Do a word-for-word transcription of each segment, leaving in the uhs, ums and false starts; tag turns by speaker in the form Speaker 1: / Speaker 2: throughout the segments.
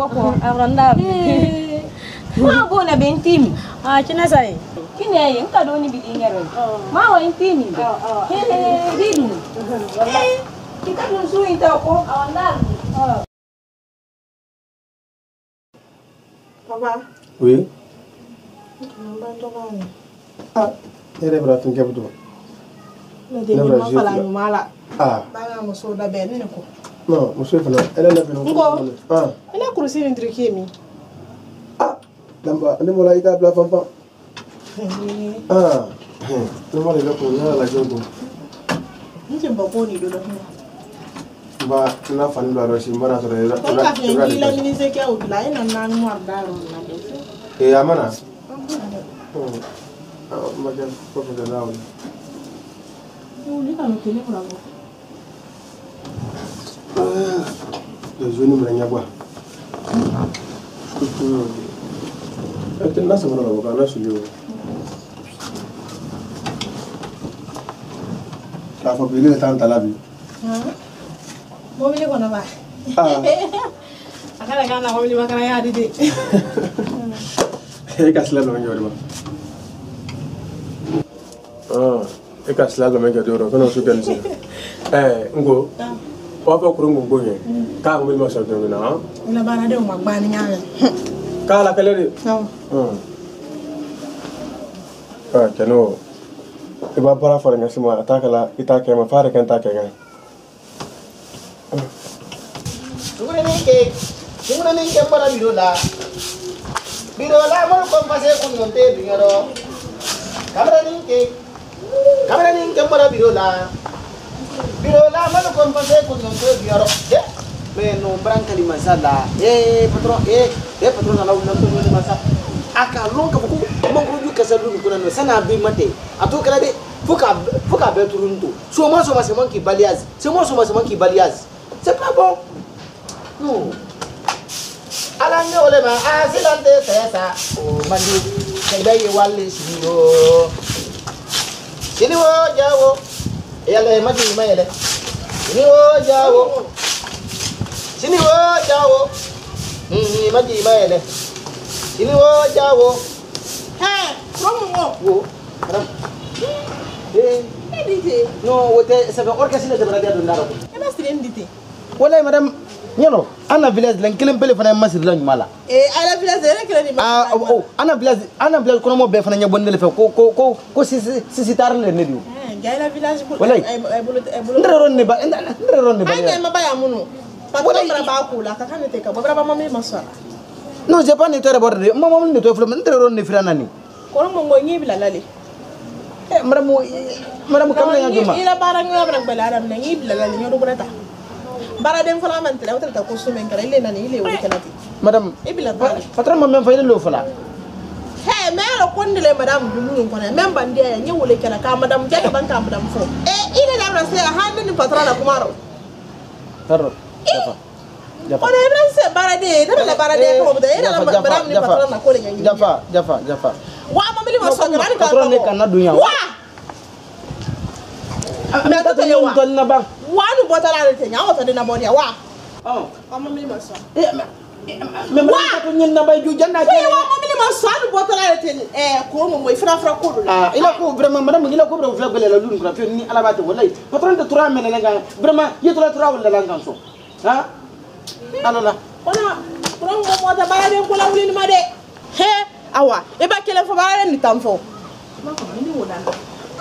Speaker 1: koko aranda. Ma bona bentimi.
Speaker 2: Ah, kina sai.
Speaker 1: Kina yin ka doni bidingero. Ma wa intimi. He he bidu. Eh, kita dun su inta ko aranda.
Speaker 3: Papa.
Speaker 4: Oui.
Speaker 3: Ah,
Speaker 4: ele bra tun ke budo.
Speaker 3: Ne ma fala ñu mala.
Speaker 4: Ah.
Speaker 3: Ba nga mo so da ben ne ko.
Speaker 4: Non, monsieur fana, elle est là pour nous.
Speaker 3: Ah. Elle a croisé une truc mi.
Speaker 4: Ah. Lamba, ne mo la ika bla papa. Ah. Ne mo la ko na la jogo.
Speaker 3: Ni je ba ko ni do do.
Speaker 4: Ba na fa ni la ro si mbana so re.
Speaker 3: Ko ka fi ni la ni se ke o la ina na no arda ro na de.
Speaker 4: Eh amana. Ah, ma ke ko ko da lawo.
Speaker 3: Ni ka no tele ko la ko.
Speaker 4: De jeune me nya gwa. Ete na se mo la boka na su yo. La fa bile tan talabi.
Speaker 3: Ah. Mo bile ko na ba.
Speaker 4: Ah.
Speaker 3: Akala kana mo bile makana ya dide.
Speaker 4: E ka sila lo ngori ba. Ah, e ka sila lo me ke doro kono su kan si. Eh, ngo. Wa fa kurungu ngonye. Ka mo ma sa do na.
Speaker 3: Ina bana de o magbani nyaale.
Speaker 4: Ka la kale de.
Speaker 3: No.
Speaker 4: Hmm. Ah, keno. E ba para fara ngasi ma ataka la itake ma fara kan take ga.
Speaker 5: Tunggu ni ke. Tunggu ni ke para birola. Birola mo ko pase kun monte bingaro. Kamera ni ke. Kamera ni ke para birola. Birola mo ko pase kun monte bingaro. Eh, me no branca di masala. Eh, patron, eh, eh patron na launa ko ni masa. Aka lonka ko mo ko ju kasalu ko na sana bi mate. Atu kala de fuka fuka be turuntu. So mo so ma se manki baliaz. Se mo so ma se manki baliaz. C'est pas bon. Non. Ala ne ole ma asilante tesa o mandi kaibai wale siniwo siniwo jawo yale maji mayele siniwo jawo siniwo jawo mm maji mayele siniwo jawo
Speaker 3: He, promo mo.
Speaker 5: wo ram eh
Speaker 3: Dite.
Speaker 5: no wote ça fait orchestre de bradia do ndaro
Speaker 3: Ina strin dite.
Speaker 5: wala madame ñeno ana village lan kelem pele fana masir lan mala
Speaker 3: Eh, ala village de kele ni.
Speaker 5: ah oh ana village ana village kono mo be fana ñabon le fe ko ko ko ko si si si tar le ne diu
Speaker 3: Eh, gay la village bu
Speaker 5: Walay.
Speaker 3: ay ay bulu ay bulu.
Speaker 5: ndere ron ne ba ndere ron ne ba
Speaker 3: Ay ma baya munu. Pa ko
Speaker 5: Walay.
Speaker 3: bara ba ku la ka kan te ka bara ba mami masala.
Speaker 5: non j'ai pas ne tore borde mo mo ne to flo ndere ron ne firana ni
Speaker 3: Ko mo ngo ngi bila lale.
Speaker 5: eh madame madame kam la nguma
Speaker 3: Ila bara ngi bara bala adam ne ngi bila lale nyodo burata. Bara dem fala man tele wata ta ko sumen kala ile nani ile wuri kanati.
Speaker 5: madame
Speaker 3: Ibila bara.
Speaker 5: patron mo men fayde lo fala
Speaker 3: He, me ala kondele madam dulu ko na men bande ya nyi wule kala ka madam jata ban ka madam fo. Eh, ile da na se ha ni patron na kumaro.
Speaker 5: tarro jafa jafa
Speaker 3: Ona ibran se bara de, da la bara de ko da ila la madam ni patron na ko le nyi.
Speaker 5: jafa jafa jafa
Speaker 3: Wa ma mili ma so ga ni ka.
Speaker 5: patron ne kan na dunya
Speaker 3: Wa. Me ta to
Speaker 5: yo
Speaker 3: wa.
Speaker 5: ton na ba
Speaker 3: Wa nu bota la de nya wa to de na bonia wa.
Speaker 5: oh
Speaker 3: Wa ma mili ma so.
Speaker 5: eh me ma ko nyen na bay ju janna
Speaker 3: Ke wa ma mili ma so nu bota la de eh ko mo mo ifra fra ko do la.
Speaker 5: ah ila ko vraiment madame ila ko bro fla bele la lun ko fe ni ala bate wallahi patron de trois mene nga vraiment yeto la trois wala la nganso ha alala
Speaker 3: Ona ko mo mo ta bara de ko la wuli ni ma de. He, awa, e ba kele fo bara ni tamfo. Ma ko ni wo dan.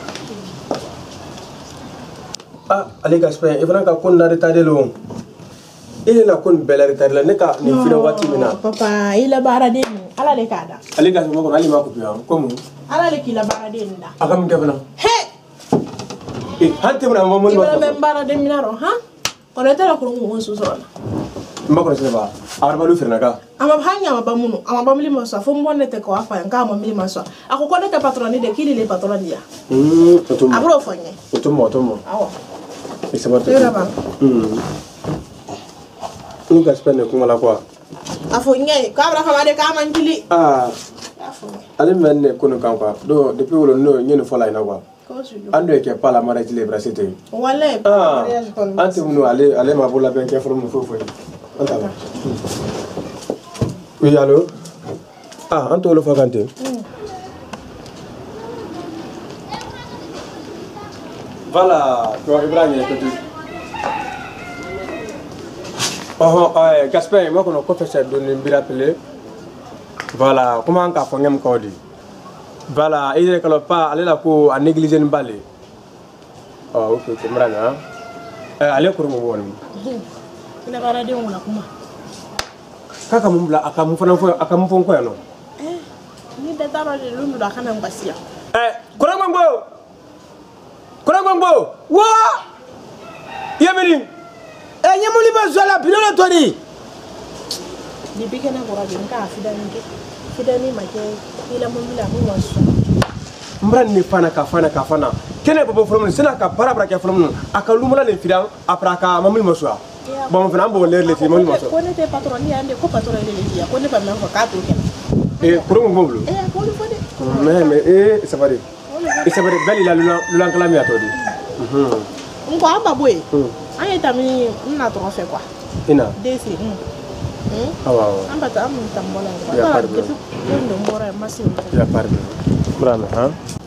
Speaker 4: Ah, ale ka spray e fana ka kon na retardé lo. Ile na kon bela retardé la ne ka ni fina wati mina.
Speaker 3: Papa, ila bara de ni. Ala le kada.
Speaker 4: Ale ka mo ko ali ma ko biya ko mu.
Speaker 3: Ala le kila bara de ni da.
Speaker 4: Akam ke fana.
Speaker 3: He,
Speaker 4: Eh, hante mo na mo mo.
Speaker 3: ibara men bara de minaro, ha? Ko ne tara ko ngun su so na.
Speaker 4: Mba ko se ba. Arba lu firna ka.
Speaker 3: Ama hanya ama bamuno, ama bamili maso, fo mbonne te ko afa nga ama mili maso. Ako ko ne ka patroni de kili le patroni ya.
Speaker 4: Hmm, to mo.
Speaker 3: Abro fonye.
Speaker 4: To mo to mo.
Speaker 3: Awa.
Speaker 4: E se ba to.
Speaker 3: Tira ba.
Speaker 4: Hmm. Ni ka spend ko mala ko.
Speaker 3: Afo nye, ka abra ka bade ka man kili.
Speaker 4: Ah,
Speaker 3: Afo.
Speaker 4: ale men ne kono kan kwa. Do depuis wolo no nyene fola ina kwa.
Speaker 3: Ko su do.
Speaker 4: Ando e ke pala mara tile brasete.
Speaker 3: Wale.
Speaker 4: Ah, ante mu no ale ale ma bola ben ke forum fofo. Anta ba. Oui, allô? Ah, on te le fait quand Voilà, tu vois, Ibrahim, oh, oh, Gaspard, moi, qu'on a confessé de nous rappeler. Voilà, comment on a fait un code? Voilà, il est pas aller là pour négliger une balle. Oh, ok, c'est vrai, hein? Allez, pour moi,
Speaker 3: il n'a pas radio, on a comment?
Speaker 4: Kaka mumbla akamu fana fo akamu fon ko yano
Speaker 3: eh ni da taro de lu da kana ngasiya
Speaker 4: eh kora ngombo kora ngombo wa yamini eh nyamuli bazala bilolo tori
Speaker 3: ni bigena kora de nka afida ni fida ni make ila mumbla mu wasu
Speaker 4: mbran ni fana ka fana ka fana kene bobo from ni sina ka para para ka from aka lumula le fidan apra ka mamul maswa bon fana bo leer le fi mamul maswa
Speaker 3: ko ne te patron ni ande ko patron le le dia ko ne ba men ko ka to ken
Speaker 4: eh kora ngombo
Speaker 3: eh ko lu fode
Speaker 4: mais mais eh ça va dire et ça va dire belle la lulan kala mi atodi
Speaker 3: mhm ngo amba boy anye tami na to fe quoi
Speaker 4: ina
Speaker 3: desi
Speaker 4: ah waaw
Speaker 3: amba ta am tambola
Speaker 4: ya par
Speaker 3: ko ndo mbora masin
Speaker 4: ya par brame ha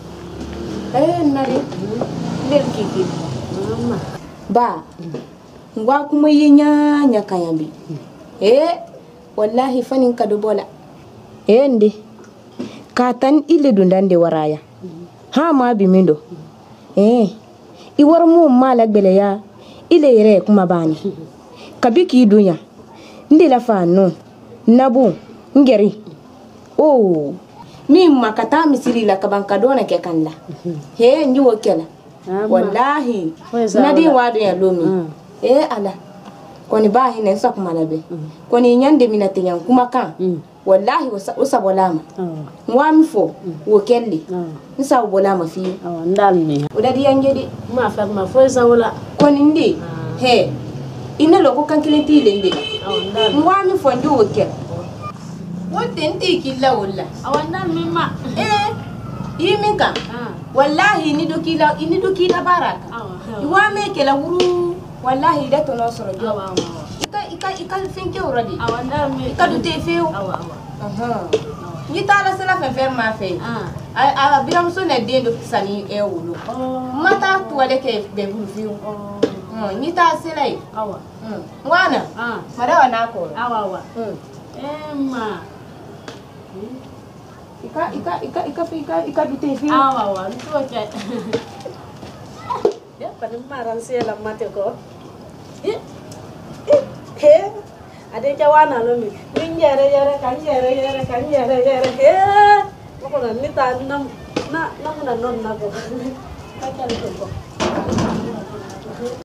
Speaker 1: eh nari ler kiki mama ba ngwa kuma yenya nya kayambi eh wallahi fanin kadu bola eh ndi katan ile dundande waraya ha ma bi mindo eh i war mu mala gbele ya ile yere kuma bani kabiki dunya ndi la fa no nabu ngeri oh mi makata misiri la kabanka dona ke kanla he ndi wokela wallahi nadi wadu ya lomi eh ala koni bahi ne sa kuma labe koni nyande minate nyan kuma kan wallahi usa bolama mwami fo wokelle nsa bolama fi
Speaker 2: ndalmi
Speaker 1: udadi yangedi
Speaker 2: ma fa ma fo zawla
Speaker 1: koni ndi he ina loko kan kilenti lende mwami fo ndi wokel wote ndi killa wala
Speaker 2: awanda mima
Speaker 1: eh yiminka wallahi ni do kila ini do kila baraka iwame kela wuru wallahi da to no soro jo ika ika ika finke uradi
Speaker 2: awanda mi
Speaker 1: ika du te feu
Speaker 2: awa awa
Speaker 1: aha ni tala sala fe fer ma fe ah a biram so na de do sani e wulu mata tu wale ke be bulu fiu oh ni ta sele
Speaker 2: awa
Speaker 1: wana
Speaker 2: ah
Speaker 1: madawa na ko
Speaker 2: awa awa emma
Speaker 1: ika ika ika ika ika ika du te feu
Speaker 2: awa awa ntoke ya pada maran sela mate ko eh he ade jawana lo mi nyere yere kan yere yere kan yere yere he ko na ni ta nam na na na non na ko ka ka ko